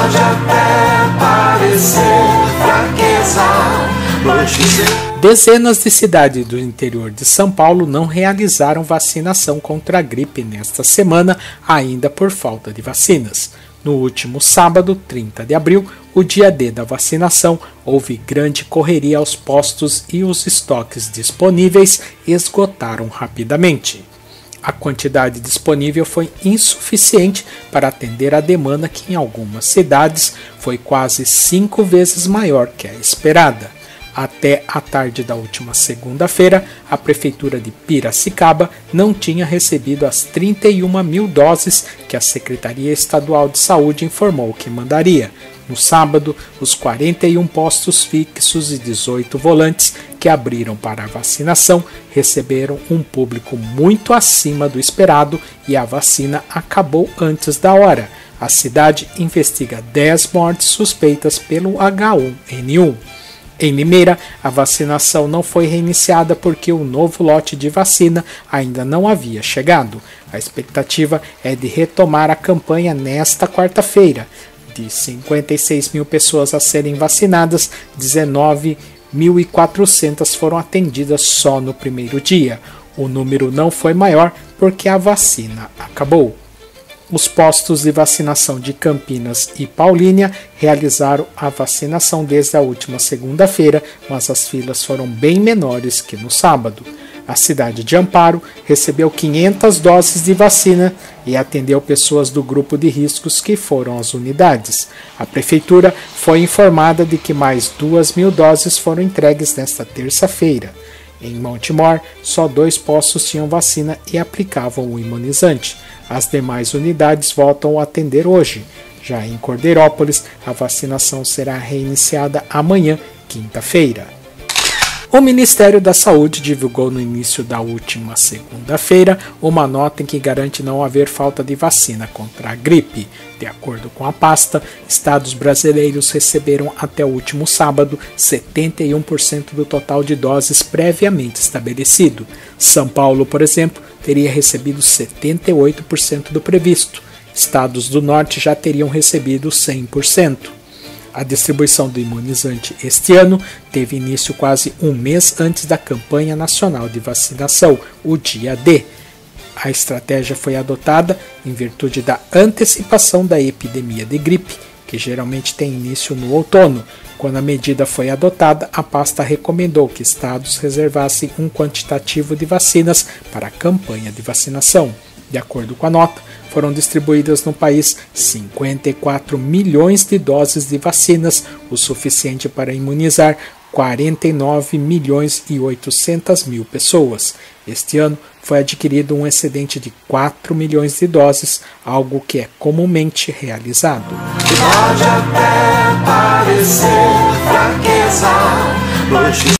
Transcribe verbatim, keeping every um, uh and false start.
Pode até parecer fraqueza, mas dezenas de cidades do interior de São Paulo não realizaram vacinação contra a gripe nesta semana, ainda por falta de vacinas. No último sábado, trinta de abril, o dia D da vacinação, houve grande correria aos postos e os estoques disponíveis esgotaram rapidamente. A quantidade disponível foi insuficiente para atender a demanda que em algumas cidades foi quase cinco vezes maior que a esperada. Até a tarde da última segunda-feira, a Prefeitura de Piracicaba não tinha recebido as trinta e uma mil doses que a Secretaria Estadual de Saúde informou que mandaria. No sábado, os quarenta e um postos fixos e dezoito volantes que abriram para a vacinação receberam um público muito acima do esperado e a vacina acabou antes da hora. A cidade investiga dez mortes suspeitas pelo H um N um. Em Limeira, a vacinação não foi reiniciada porque o novo lote de vacina ainda não havia chegado. A expectativa é de retomar a campanha nesta quarta-feira. De cinquenta e seis mil pessoas a serem vacinadas, dezenove mil e quatrocentas foram atendidas só no primeiro dia. O número não foi maior porque a vacina acabou. Os postos de vacinação de Campinas e Paulínia realizaram a vacinação desde a última segunda-feira, mas as filas foram bem menores que no sábado. A cidade de Amparo recebeu quinhentas doses de vacina e atendeu pessoas do grupo de riscos que foram às unidades. A prefeitura foi informada de que mais duas mil doses foram entregues nesta terça-feira. Em Montemor, só dois postos tinham vacina e aplicavam o imunizante. As demais unidades voltam a atender hoje. Já em Cordeirópolis, a vacinação será reiniciada amanhã, quinta-feira. O Ministério da Saúde divulgou no início da última segunda-feira uma nota em que garante não haver falta de vacina contra a gripe. De acordo com a pasta, estados brasileiros receberam até o último sábado setenta e um por cento do total de doses previamente estabelecido. São Paulo, por exemplo, teria recebido setenta e oito por cento do previsto. Estados do Norte já teriam recebido cem por cento. A distribuição do imunizante este ano teve início quase um mês antes da campanha nacional de vacinação, o dia D. A estratégia foi adotada em virtude da antecipação da epidemia de gripe, que geralmente tem início no outono. Quando a medida foi adotada, a pasta recomendou que estados reservassem um quantitativo de vacinas para a campanha de vacinação. De acordo com a nota, foram distribuídas no país cinquenta e quatro milhões de doses de vacinas, o suficiente para imunizar quarenta e nove milhões e oitocentas mil pessoas. Este ano foi adquirido um excedente de quatro milhões de doses, algo que é comumente realizado. pode até parecer fraqueza, mas